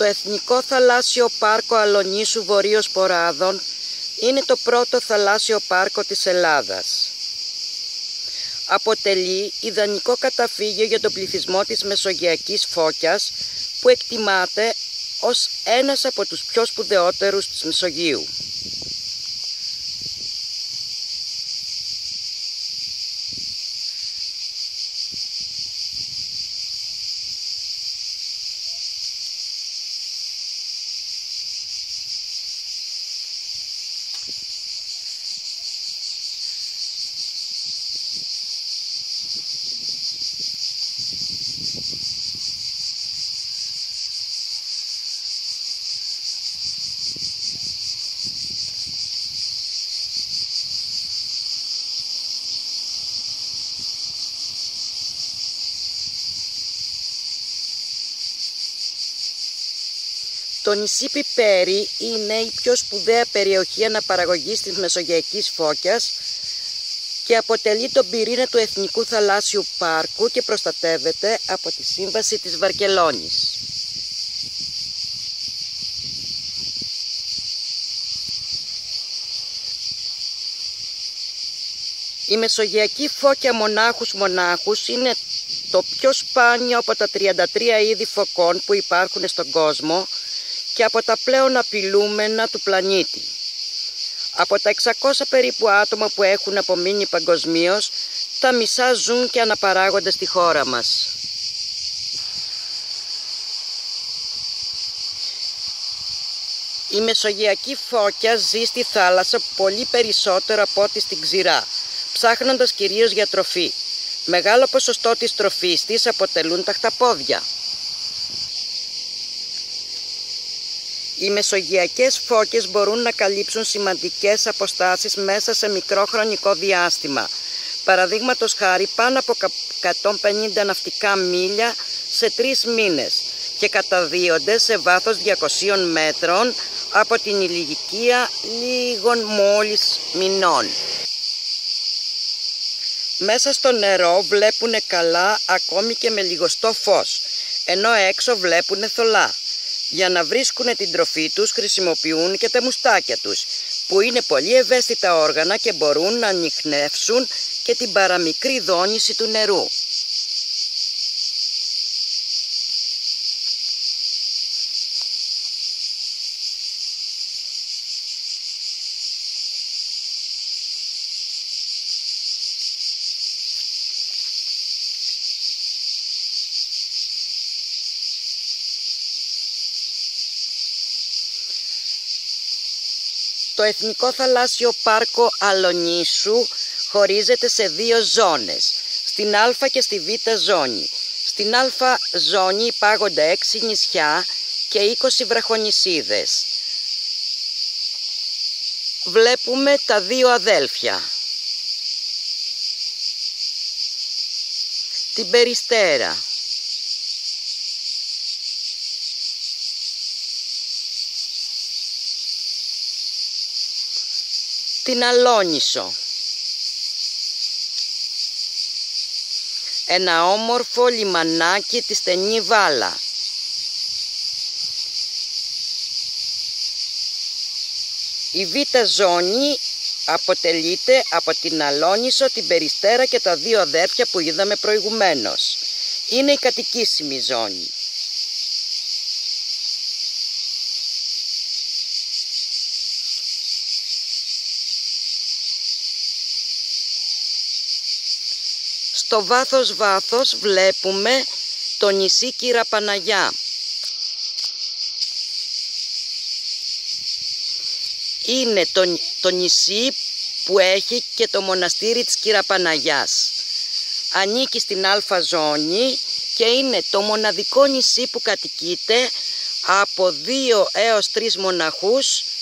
Εθνικό Θαλάσσιο Πάρκο Αλονίσου Βορείος Ποράδων είναι το πρώτο θαλάσσιο πάρκο της Ελλάδας. Αποτελεί ιδανικό καταφύγιο για τον πληθυσμό της μεσογειακής φώκιας, που εκτιμάται ως ένας από τους πιο σπουδαιότερους της Μεσογείου. Το νησί Πιπέρι είναι η πιο σπουδαία περιοχή αναπαραγωγής της μεσογειακής φώκιας και αποτελεί τον πυρήνα του Εθνικού Θαλάσσιου Πάρκου και προστατεύεται από τη Σύμβαση της Βαρκελόνης. Η μεσογειακή φώκια μονάχους είναι το πιο σπάνιο από τα 33 είδη φωκών που υπάρχουν στον κόσμο και από τα πλέον απειλούμενα του πλανήτη. Από τα 600 περίπου άτομα που έχουν απομείνει παγκοσμίως, τα μισά ζουν και αναπαράγονται στη χώρα μας. Η μεσογειακή φώκια ζει στη θάλασσα πολύ περισσότερο από ό,τι στην ξηρά, ψάχνοντας κυρίως για τροφή. Μεγάλο ποσοστό της τροφής της αποτελούν τα χταπόδια. Οι μεσογειακές φώκες μπορούν να καλύψουν σημαντικές αποστάσεις μέσα σε μικρό χρονικό διάστημα. Παραδείγματος χάρη πάνω από 150 ναυτικά μίλια σε 3 μήνες και καταδύονται σε βάθος 200 μέτρων από την ηλικία λίγων μόλις μηνών. Μέσα στο νερό βλέπουνε καλά ακόμη και με λιγοστό φως, ενώ έξω βλέπουνε θολά. Για να βρίσκουν την τροφή τους χρησιμοποιούν και τα μουστάκια τους, που είναι πολύ ευαίσθητα όργανα και μπορούν να ανιχνεύσουν και την παραμικρή δόνηση του νερού. Το Εθνικό Θαλάσσιο Πάρκο Αλονίσου χωρίζεται σε 2 ζώνες, στην Α και στη Β ζώνη. Στην Α ζώνη υπάγονται 6 νησιά και 20 βραχονησίδες. Βλέπουμε τα 2 αδέλφια, την Περιστέρα, την Αλόνισο, ένα όμορφο λιμανάκι τη στενή Βάλα, η Β ζώνη αποτελείται από την Αλόνισο, την Περιστέρα και τα 2 αδέρφια που είδαμε προηγουμένως. Είναι η κατοικήσιμη ζώνη. Στο βάθος βλέπουμε το νησί Κυραπαναγιά. Είναι το νησί που έχει και το μοναστήρι της Κυραπαναγιάς. Ανήκει στην Α ζώνη και είναι το μοναδικό νησί που κατοικείται από 2 έως 3 μοναχούς